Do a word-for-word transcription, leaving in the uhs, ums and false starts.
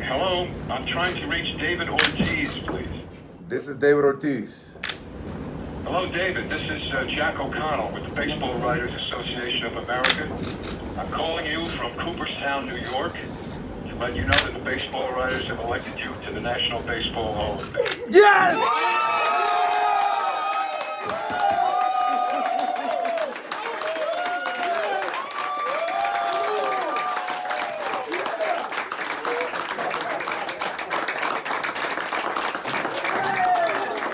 Hello, I'm trying to reach David Ortiz, please. This is David Ortiz. Hello, David. This is uh, Jack O'Connell with the Baseball Writers Association of America. I'm calling you from Cooperstown, New York, to let you know that the baseball writers have elected you to the National Baseball Hall of Fame. Yes!